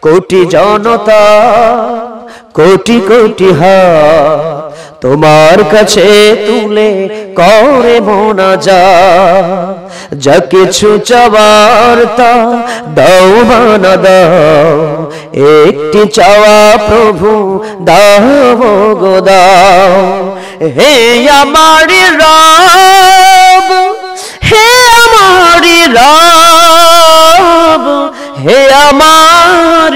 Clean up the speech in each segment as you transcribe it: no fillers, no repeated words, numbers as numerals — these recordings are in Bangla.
কোটি জনতা কোটি কোটি হাত তোমার কাছে তুলে করে মোনাজাত যা কিছু চাওয়ার তা দাও মানা দাও একটি চাওয়া প্রভু দাও গো দাও হে আমার রব হে আমার রব হে আমার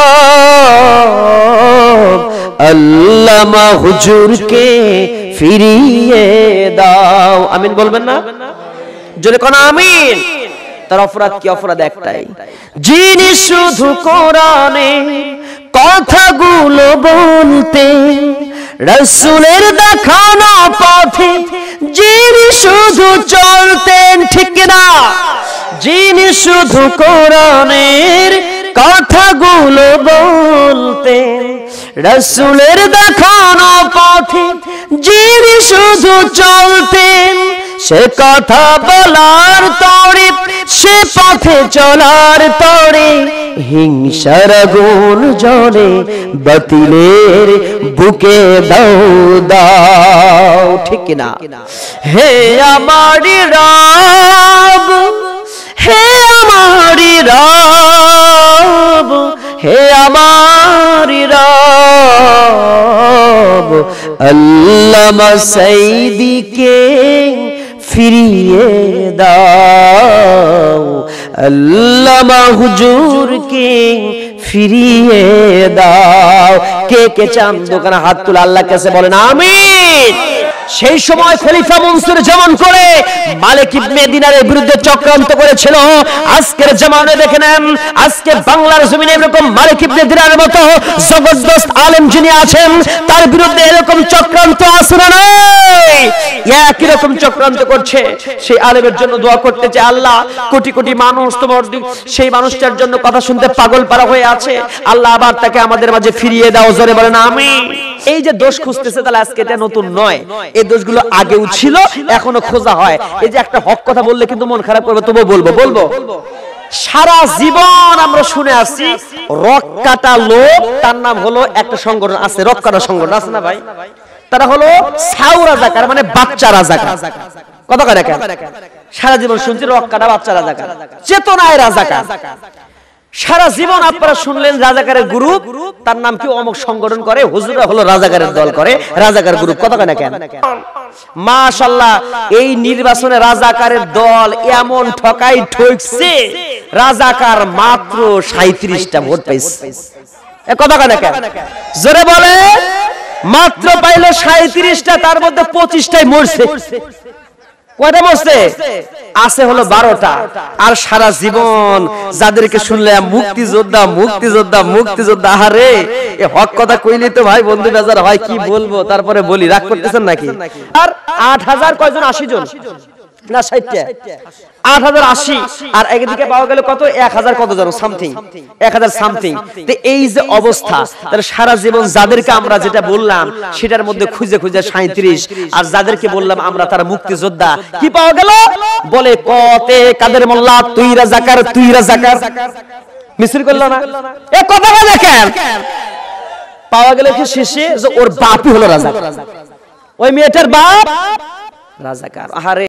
রব আল্লামা হুজুরকে ফিরিয়ে দাও আমিন বলবেন না জোরে কোন আমিন তার অপরাধ কি অপরাধ একটাই যিনি শুধু কোরআনে কথাগুলো বলতে রাসূলের দেখানো পথে যিনি শুধু চলতেন ঠিক না যিনি শুধু কোরআনের কথাগুলো বলতেন রাসূলের দেখানো পথে যিনি শুধু চলতেন সে কথা বলার তরে সে পথে চলার তরে হিংসার আগুন জ্বলে বাতিলের বুকে দাও দাও ঠিক না হে আমার রব হে আমার রব হে আমার রব আল্লামা সাইদীকে ফিরিয়ে দাও আল্লামা হুজুরকে ফিরিয়ে দাও কে কে চান দোকানে হাত তুলে আল্লাহর কাছে বলেন আমিন সেই সময় খলিফা মনসুর যেমন করে মালিক ইবনে দিনারের বিরুদ্ধে চক্রান্ত করেছিল আজকের জামানায় দেখে নেন আজকে বাংলার জমিনে এরকম মালিক ইবনে দিনারের মতো জবরদস্ত আলেম যিনি আছেন তার বিরুদ্ধে এরকম চক্রান্ত আছে না নাই একই রকম চক্রান্ত করছে সেই আলেমের জন্য দোয়া করতে যে আল্লাহ কোটি কোটি মানুষ তোমার সেই মানুষটার জন্য কথা শুনতে পাগল পারা হয়ে আছে আল্লাহ আবার তাকে আমাদের মাঝে ফিরিয়ে দাও জোরে বলেন আমিন এই যে দোষ খুঁজতেছে তাহলে আজকে এটা নতুন নয় এই দোষগুলো আগেও ছিল এখনো খোঁজা হয় এই যে একটা হক কথা বললে কিন্তু মন খারাপ করবে তবু বলবো সারা জীবন আমরা শুনে আসছি রক কাটা লোক তার নাম হলো একটা সংগঠন আছে রক কাটা সংগঠন আছে না ভাই তারা হলো ছাউ রাজাকার মানে বাচ্চা রাজাকার কথা কয় দেখেন সারা জীবন শুনছি রক কাটা বাচ্চা রাজাকার চেতনায় রাজাকার সারা জীবন আপনারা শুনলেন রাজাকারের গ্রুপ তার নাম কি অমুক সংগঠন করে হুজুররা হলো রাজাকারের দল করে রাজাকার গ্রুপ কথা কয় না কেন মাশাআল্লাহ এই নির্বাচনে রাজাকারের দল এমন ঠকছে রাজাকার মাত্র 37টা ভোট পাইছে এ কথা কয় না কেন জোরে বলে মাত্র পাইলো 37টা তার মধ্যে 25টাই মরছে কয়টা মরছে আছে হলো 12টা আর সারা জীবন যাদেরকে শুনলে মুক্তিযোদ্ধা মুক্তিযোদ্ধা মুক্তিযোদ্ধা আরে এই হক কথা কইলে তো ভাই বন্ধু বেজার হয় কি বলবো তারপরে বলি রাগ করতেছেন নাকি আর 8000 কয়জন 80 জন না 60টা 8080 আর একদিকে পাওয়া গেল কত 1000 কত জন সামথিং 1000 সামথিং তো এই যে অবস্থা তাহলে সারা জীবন যাদেরকে আমরা যেটা বললাম সেটার মধ্যে খুঁজে খুঁজে 37 আর যাদেরকে বললাম আমরা তারা মুক্তিযোদ্ধা কি পাওয়া গেল বলে কতে কাদের মোল্লা তুই রাজাকার মিছিল করল না এ কথা দেখেন পাওয়া গেল কি শেষে যে ওর বাপই হলো রাজাকার ওই মেয়েটার বাপ রাজাকার আরে